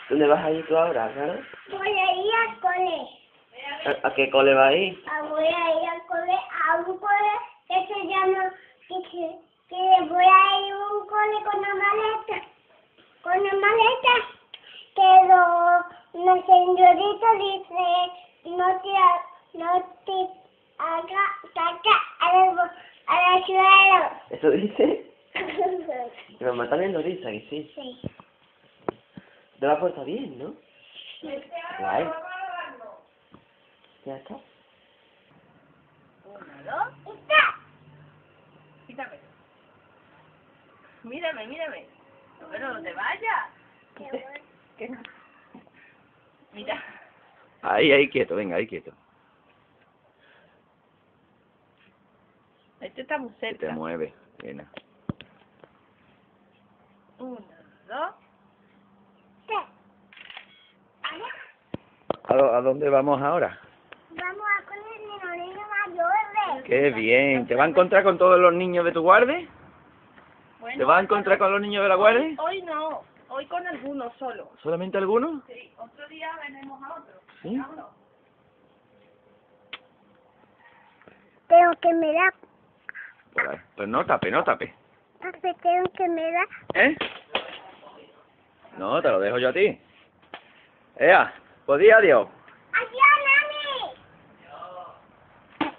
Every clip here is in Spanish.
¿Dónde vas a ir tú ahora, Álvaro? Voy a ir al cole. ¿A qué cole vas a ir? Voy a ir al cole, a un cole que se llama, que voy a ir a un cole con una maleta. Con una maleta que la señorita dice, no te haga caca al suelo. ¿Eso dice? Mi mamá también lo dice, que sí. Sí. Te va a portar bien, ¿no? Guay. Ya está. Una, dos. ¡Está! Quítame. Mírame, mírame. Pero no te vayas. Que no. Mira. Ahí quieto, venga, ahí quieto. Este está muy Se cerca. te mueve, Elena. Una, dos. ¿A dónde vamos ahora? Vamos a con los niños mayores. Qué bien. ¿Te vas a encontrar con todos los niños de tu guardia? Bueno, ¿Te vas a encontrar con los niños de la guardia? Hoy no. Hoy con algunos solo. ¿Solamente algunos? Sí. Otro día venimos a otro. ¿Sí? Vámonos. Tengo que mirar. Por ahí. Pues no tape, no tape. Tengo que mirar. ¿Eh? No, te lo dejo yo a ti. Ea, pues di adiós. ¡Adiós, mami!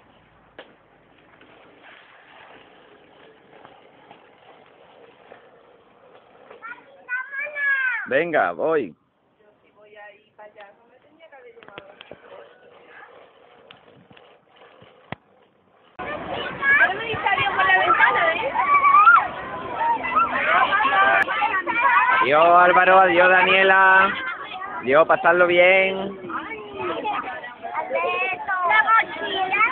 ¡Vámonos! Venga, voy. Voy a ir para allá. No me tenía que haber llevado. Ahora me salió por la ventana, ¿eh? Adiós, Álvaro, adiós, Daniela. Adiós, pasarlo bien. La mochila.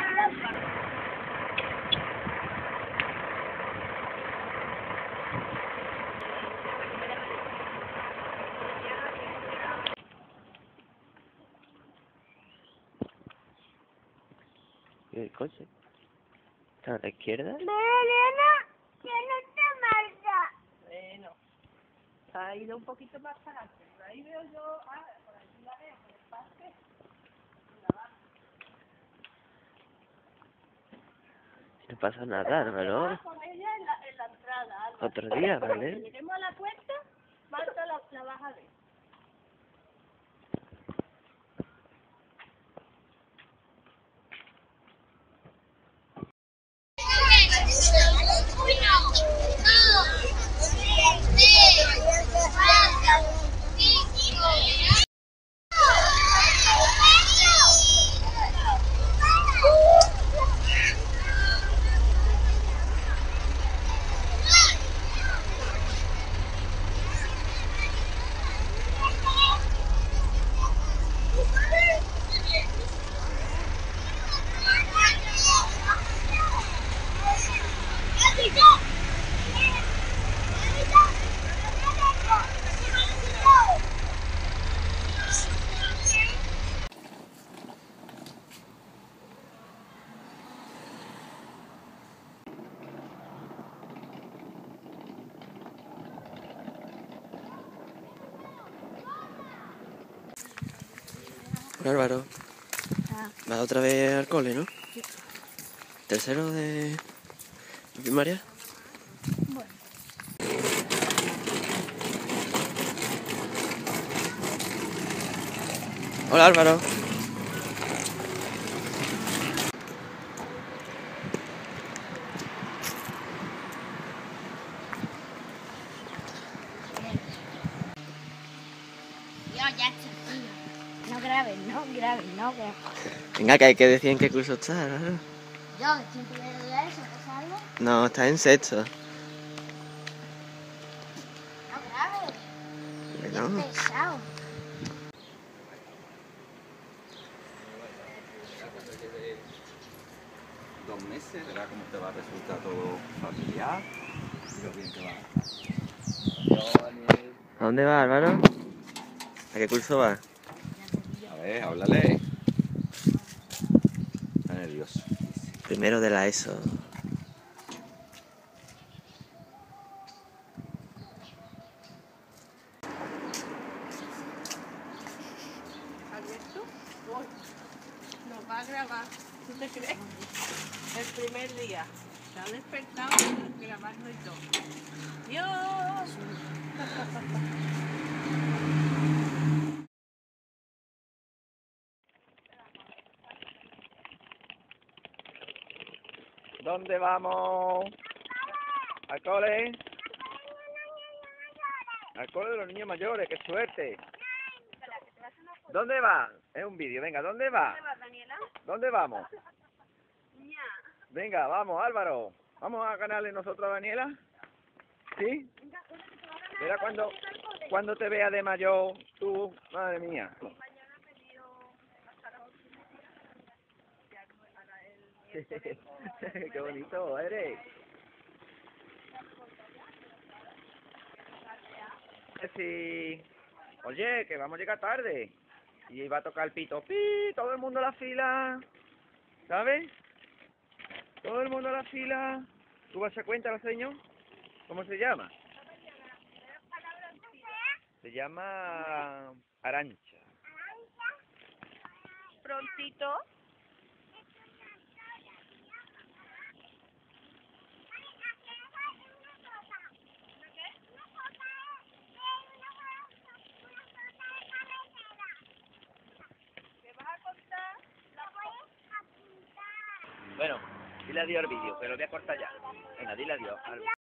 ¿Y el coche? ¿Está a la izquierda? Elena, que no te marcha. Bueno. Ha ido un poquito más para adelante. Ahí veo yo. Ah, por aquí la veo, por el parque. No pasa nada, Álvaro. Con ella en la entrada. Alba. Otro día, Cuando ¿vale? lleguemos a la puerta, Marta la vas a ver. Bueno, Álvaro, vas otra vez al cole, ¿no? Sí. ¿Tercero de primaria? Bueno. Hola, Álvaro. Yo ya estoy. No grabes, no grabes, no grabes. Venga, que hay que decir en qué curso estás, Álvaro. Yo siempre le doy a eso, ¿sabes? No, estás en sexto. No grabes. Bueno. Qué pesado. Dos meses, verá cómo te va a resultar todo familiar y lo bien que va. ¿A dónde vas, Álvaro? ¿A qué curso vas? A ver, háblale. Está nervioso. Primero de la ESO. esto? Uy, nos va a grabar, ¿tú te crees? El primer día. Se ha despertado grabando y todo. ¡Dios! ¿Dónde vamos? ¿Al cole? Al cole de los niños mayores, qué suerte. ¿Dónde va? Es un vídeo, venga, ¿dónde va? ¿Dónde vamos? Venga, vamos, Álvaro. ¿Vamos a ganarle nosotros a Daniela? ¿Sí? Mira cuando te vea de mayor, tú, madre mía. Qué bonito eres. Sí. Oye, que vamos a llegar tarde. Y va a tocar el pito. ¡Pi! Todo el mundo a la fila. ¿Sabes? Todo el mundo a la fila. ¿Tú vas a cuenta, señor? ¿Cómo se llama? Se llama Arancha. Prontito. ¿Qué vas a contar? Bueno, dile adiós al vídeo, que lo voy a cortar ya. Venga, dile adiós.